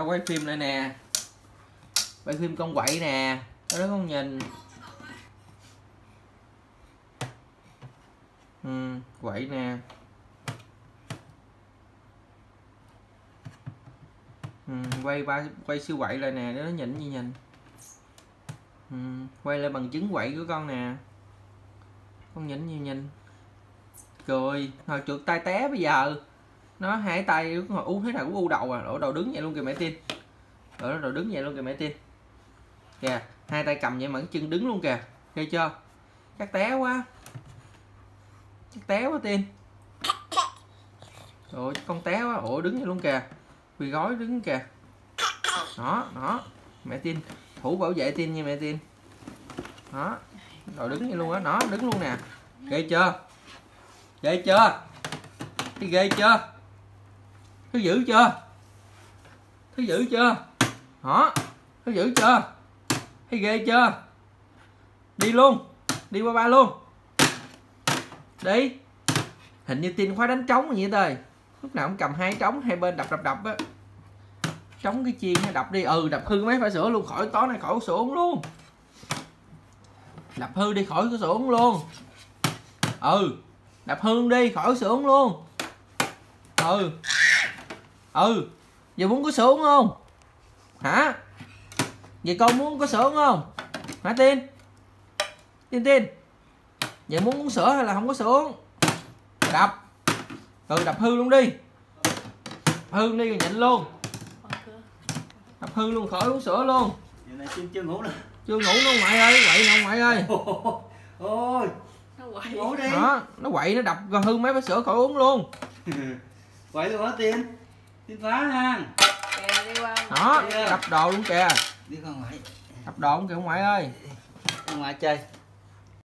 quay phim lại nè. Quay phim con quậy nè. Đó con nhìn. Quậy nè. Quay siêu quậy lại nè, để nó nhìn gì nhìn. Quay lại bằng chứng quậy của con nè. Con nhìn gì nhìn. Cười, hồi trượt tay té bây giờ. Nó hai tay ngồi thế nào cũng u đầu à, đổ đầu đứng vậy luôn kìa mẹ Tiên. Đổ đầu đứng vậy luôn kìa mẹ Tiên. Kìa, hai tay cầm vậy mà cái chân đứng luôn kìa. Thấy chưa? Chắc té quá. Chắc té quá Tiên. Rồi con té quá, ủa đứng vậy luôn kìa. Quỳ gối đứng kìa. Đó, đó. Mẹ Tiên thủ bảo vệ Tiên nha mẹ Tiên. Đó. Rồi đứng vậy luôn á, nó đứng luôn nè. Ghê chưa? Ghê chưa? Thấy ghê chưa? Thấy dữ chưa? Thấy dữ chưa? Đó. Thấy dữ chưa? Thấy ghê chưa? Đi luôn. Đi qua ba luôn. Đi. Hình như Tiên khóa đánh trống vậy tơi. Lúc nào cũng cầm hai trống hai bên đập á. Trống cái chiên hay đập đi. Đập hư mấy phải sửa luôn, khỏi tối nay khỏi sửa luôn. Đập hư đi khỏi có sửa luôn. Đập hư đi khỏi sửa luôn. Giờ muốn có sửa không? Hả? Vậy con muốn có sửa không? Hả Tiên? Tiên. Vậy muốn sửa hay là không có sửa? Đập. Đập hư luôn đi. Hư đi rồi nhịn luôn. Đập hư luôn khỏi uống sữa luôn. Giờ này chưa ngủ nè. Chưa ngủ nó ngoại ơi, quậy nè ngoại ơi. Ôi. Nó quậy. Ngủ đi. Đó, nó quậy nó đập rồi hư mấy bát sữa khỏi uống luôn. Quậy luôn hả Tiên? Tiên phá ha. Kìa đi qua. Đó, đập đồ luôn kìa. Đi con ngoại. Đập đồ luôn kìa ngoại ơi. Con ngoại chơi.